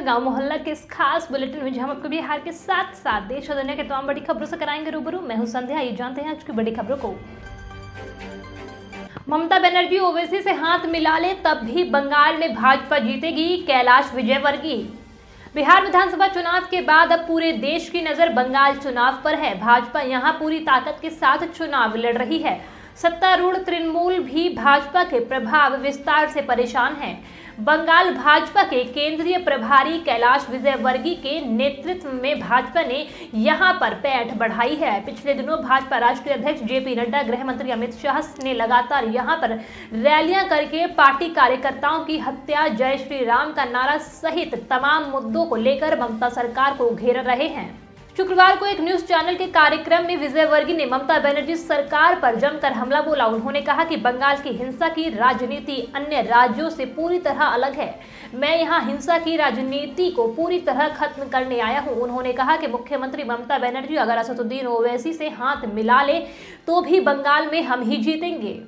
गांव मोहल्ला के इस खास बुलेटिन में हम आपको बिहार के साथ साथ देश और दुनिया के तमाम बड़ी खबरों से कराएंगे रूबरू। मैं हूं संध्या। ये जानते हैं आज की बड़ी खबरों को। ममता बनर्जी ओवैसी से हाथ मिला ले तब भी बंगाल में भाजपा जीतेगी, कैलाश विजयवर्गीय। बिहार विधानसभा चुनाव के बाद अब पूरे देश की नजर बंगाल चुनाव पर है। भाजपा यहां पूरी ताकत के साथ चुनाव लड़ रही है। सत्तारूढ़ तृणमूल भी भाजपा के प्रभाव विस्तार से परेशान है। बंगाल भाजपा के केंद्रीय प्रभारी कैलाश विजयवर्गीय के नेतृत्व में भाजपा ने यहां पर पैठ बढ़ाई है। पिछले दिनों भाजपा राष्ट्रीय अध्यक्ष जेपी नड्डा, गृह मंत्री अमित शाह ने लगातार यहां पर रैलियां करके पार्टी कार्यकर्ताओं की हत्या, जय श्री राम का नारा सहित तमाम मुद्दों को लेकर ममता सरकार को घेर रहे हैं। शुक्रवार को एक न्यूज चैनल के कार्यक्रम में विजयवर्गीय ने ममता बनर्जी सरकार पर जमकर हमला बोला। उन्होंने कहा कि बंगाल की हिंसा की राजनीति अन्य राज्यों से पूरी तरह अलग है। मैं यहां हिंसा की राजनीति को पूरी तरह खत्म करने आया हूं। उन्होंने कहा कि मुख्यमंत्री ममता बनर्जी अगर असदुद्दीन ओवैसी से हाथ मिला ले तो भी बंगाल में हम ही जीतेंगे।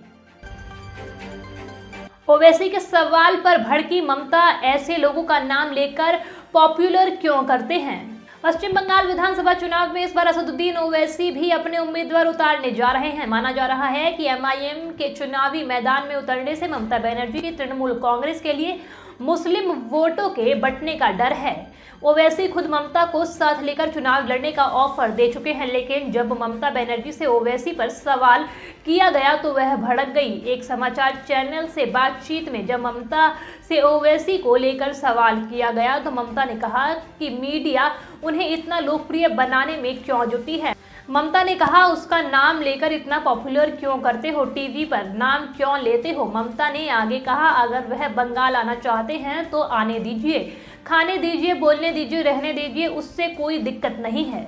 ओवैसी के सवाल पर भड़की ममता, ऐसे लोगों का नाम लेकर पॉपुलर क्यों करते हैं। पश्चिम बंगाल विधानसभा चुनाव में इस बार असदुद्दीन ओवैसी भी अपने उम्मीदवार उतारने जा रहे हैं। माना जा रहा है कि एमआईएम के चुनावी मैदान में उतरने से ममता बनर्जी की तृणमूल कांग्रेस के लिए मुस्लिम वोटों के बंटने का डर है। ओवैसी खुद ममता को साथ लेकर चुनाव लड़ने का ऑफर दे चुके हैं, लेकिन जब ममता बनर्जी से ओवैसी पर सवाल किया गया तो वह भड़क गई। एक समाचार चैनल से बातचीत में जब ममता से ओवैसी को लेकर सवाल किया गया तो ममता ने कहा कि मीडिया उन्हें इतना लोकप्रिय बनाने में क्यों जुटी है। ममता ने कहा, उसका नाम लेकर इतना पॉपुलर क्यों करते हो, टीवी पर नाम क्यों लेते हो। ममता ने आगे कहा, अगर वह बंगाल आना चाहते हैं तो आने दीजिए, खाने दीजिए, बोलने दीजिए, रहने दीजिए, उससे कोई दिक्कत नहीं है।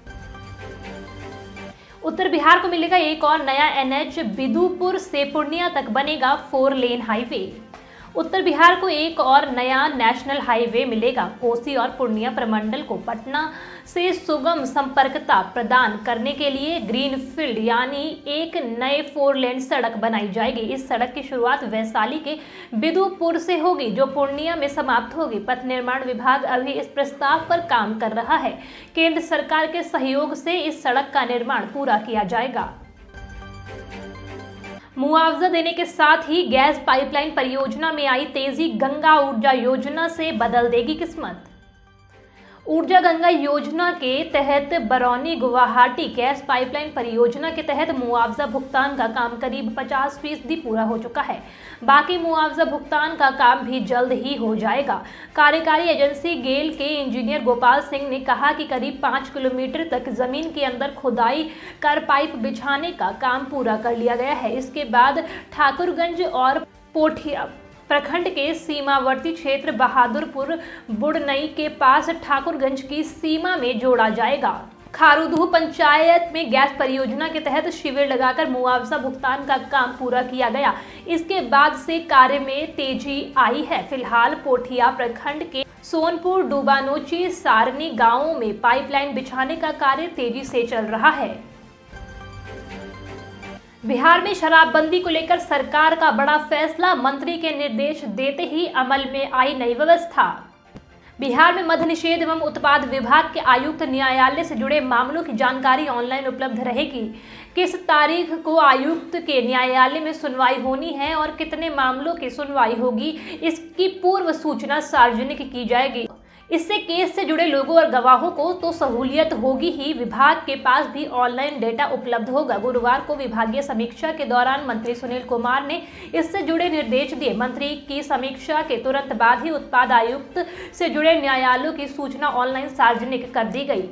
उत्तर बिहार को मिलेगा एक और नया एनएच, बिदुपुर से पूर्णिया तक बनेगा 4 लेन हाईवे। उत्तर बिहार को एक और नया नेशनल हाईवे मिलेगा। कोसी और पूर्णिया प्रमंडल को पटना से सुगम संपर्कता प्रदान करने के लिए ग्रीनफील्ड यानी एक नए 4 लेन सड़क बनाई जाएगी। इस सड़क की शुरुआत वैशाली के बिदुपुर से होगी जो पूर्णिया में समाप्त होगी। पथ निर्माण विभाग अभी इस प्रस्ताव पर काम कर रहा है। केंद्र सरकार के सहयोग से इस सड़क का निर्माण पूरा किया जाएगा। मुआवजा देने के साथ ही गैस पाइपलाइन परियोजना में आई तेजी, गंगा ऊर्जा योजना से बदल देगी किस्मत। ऊर्जा गंगा योजना के तहत बरौनी गुवाहाटी गैस पाइपलाइन परियोजना के तहत मुआवजा भुगतान का काम करीब 50% पूरा हो चुका है। बाकी मुआवजा भुगतान का काम भी जल्द ही हो जाएगा। कार्यकारी एजेंसी गेल के इंजीनियर गोपाल सिंह ने कहा कि करीब 5 किलोमीटर तक जमीन के अंदर खुदाई कर पाइप बिछाने का काम पूरा कर लिया गया है। इसके बाद ठाकुरगंज और पोठिया प्रखंड के सीमावर्ती क्षेत्र बहादुरपुर बुड़नई के पास ठाकुरगंज की सीमा में जोड़ा जाएगा। खारूदह पंचायत में गैस परियोजना के तहत शिविर लगाकर मुआवजा भुगतान का काम पूरा किया गया। इसके बाद से कार्य में तेजी आई है। फिलहाल पोठिया प्रखंड के सोनपुर, डूबानोची, सारनी गांवों में पाइपलाइन बिछाने का कार्य तेजी से चल रहा है। बिहार में शराबबंदी को लेकर सरकार का बड़ा फैसला, मंत्री के निर्देश देते ही अमल में आई नई व्यवस्था। बिहार में मद्य निषेध एवं उत्पाद विभाग के आयुक्त न्यायालय से जुड़े मामलों की जानकारी ऑनलाइन उपलब्ध रहेगी। किस तारीख को आयुक्त के न्यायालय में सुनवाई होनी है और कितने मामलों की सुनवाई होगी, इसकी पूर्व सूचना सार्वजनिक की जाएगी। इससे केस से जुड़े लोगों और गवाहों को तो सहूलियत होगी ही, विभाग के पास भी ऑनलाइन डेटा उपलब्ध होगा। गुरुवार को विभागीय समीक्षा के दौरान मंत्री सुनील कुमार ने इससे जुड़े निर्देश दिए। मंत्री की समीक्षा के तुरंत बाद ही उत्पाद आयुक्त से जुड़े न्यायालयों की सूचना ऑनलाइन सार्वजनिक कर दी गई।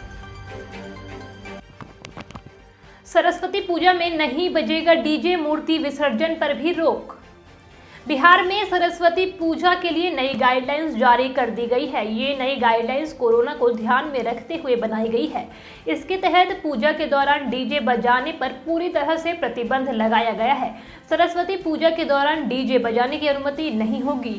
सरस्वती पूजा में नहीं बजेगा डीजे, मूर्ति विसर्जन पर भी रोक। बिहार में सरस्वती पूजा के लिए नई गाइडलाइंस जारी कर दी गई है। ये नई गाइडलाइंस कोरोना को ध्यान में रखते हुए बनाई गई है। इसके तहत पूजा के दौरान डीजे बजाने पर पूरी तरह से प्रतिबंध लगाया गया है। सरस्वती पूजा के दौरान डीजे बजाने की अनुमति नहीं होगी।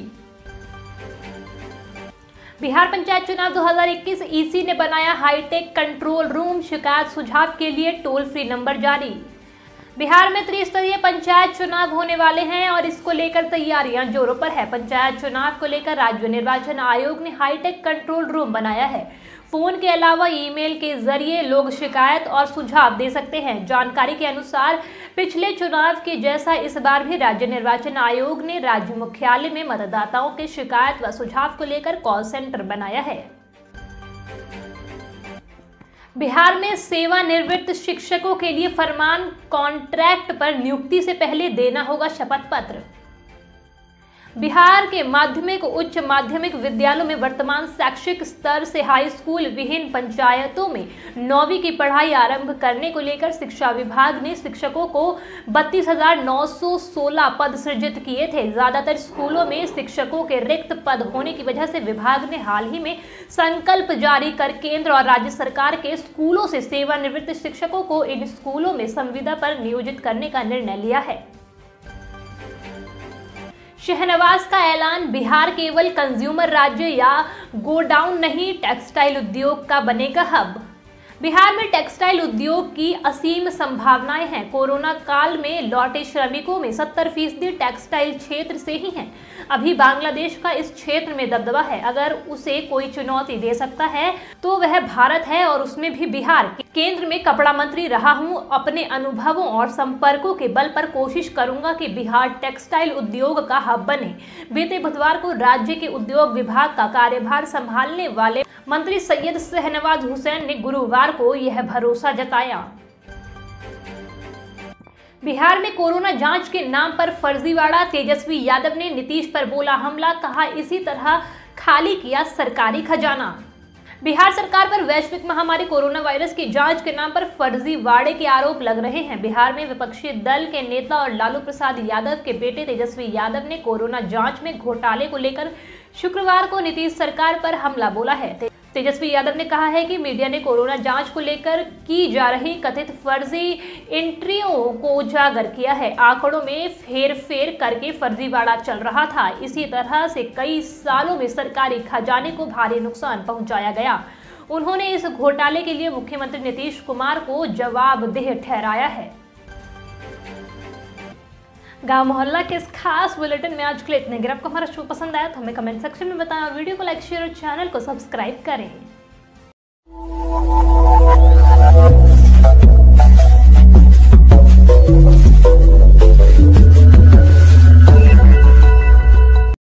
बिहार पंचायत चुनाव 2021 ईसी ने बनाया हाईटेक कंट्रोल रूम, शिकायत सुझाव के लिए टोल फ्री नंबर जारी। बिहार में त्रिस्तरीय पंचायत चुनाव होने वाले हैं और इसको लेकर तैयारियां जोरों पर है। पंचायत चुनाव को लेकर राज्य निर्वाचन आयोग ने हाईटेक कंट्रोल रूम बनाया है। फोन के अलावा ईमेल के जरिए लोग शिकायत और सुझाव दे सकते हैं। जानकारी के अनुसार पिछले चुनाव के जैसा इस बार भी राज्य निर्वाचन आयोग ने राज्य मुख्यालय में मतदाताओं के शिकायत व सुझाव को लेकर कॉल सेंटर बनाया है। बिहार में सेवानिवृत्त शिक्षकों के लिए फरमान, कॉन्ट्रैक्ट पर नियुक्ति से पहले देना होगा शपथ पत्र। बिहार के माध्यमिक उच्च माध्यमिक विद्यालयों में वर्तमान शैक्षिक स्तर से हाई स्कूल विहीन पंचायतों में 9वीं की पढ़ाई आरंभ करने को लेकर शिक्षा विभाग ने शिक्षकों को 32,916 पद सृजित किए थे। ज्यादातर स्कूलों में शिक्षकों के रिक्त पद होने की वजह से विभाग ने हाल ही में संकल्प जारी कर केंद्र और राज्य सरकार के स्कूलों से सेवानिवृत्त शिक्षकों को इन स्कूलों में संविदा पर नियोजित करने का निर्णय लिया है। शहनवाज का ऐलान, बिहार केवल कंज्यूमर राज्य या गोडाउन नहीं, टेक्सटाइल उद्योग का बनेगा हब। बिहार में टेक्सटाइल उद्योग की असीम संभावनाएं हैं। कोरोना काल में लौटे श्रमिकों में 70% टेक्सटाइल क्षेत्र से ही हैं। अभी बांग्लादेश का इस क्षेत्र में दबदबा है। अगर उसे कोई चुनौती दे सकता है तो वह भारत है और उसमें भी बिहार। केंद्र में कपड़ा मंत्री रहा हूं। अपने अनुभवों और संपर्कों के बल पर कोशिश करूंगा कि बिहार टेक्सटाइल उद्योग का हब बने। बीते बुधवार को राज्य के उद्योग विभाग का कार्यभार संभालने वाले मंत्री सैयद शहनवाज हुसैन ने गुरुवार को यह भरोसा जताया। बिहार में कोरोना जांच के नाम पर फर्जीवाड़ा, तेजस्वी यादव ने नीतीश पर बोला हमला, कहा इसी तरह खाली किया सरकारी खजाना। बिहार सरकार पर वैश्विक महामारी कोरोना वायरस की जांच के नाम पर फर्जीवाड़े के आरोप लग रहे हैं। बिहार में विपक्षी दल के नेता और लालू प्रसाद यादव के बेटे तेजस्वी यादव ने कोरोना जांच में घोटाले को लेकर शुक्रवार को नीतीश सरकार पर हमला बोला है। तेजस्वी यादव ने कहा है कि मीडिया ने कोरोना जांच को लेकर की जा रही कथित फर्जी एंट्रियों को उजागर किया है। आंकड़ों में हेरफेर करके फर्जीवाड़ा चल रहा था। इसी तरह से कई सालों में सरकारी खजाने को भारी नुकसान पहुंचाया गया। उन्होंने इस घोटाले के लिए मुख्यमंत्री नीतीश कुमार को जवाबदेह ठहराया है। गांव मोहल्ला के इस खास बुलेटिन में आज के लिए इतने। अगर आपको हमारा शो पसंद आया तो हमें कमेंट सेक्शन में बताएं और वीडियो को लाइक, शेयर और चैनल को सब्सक्राइब करें।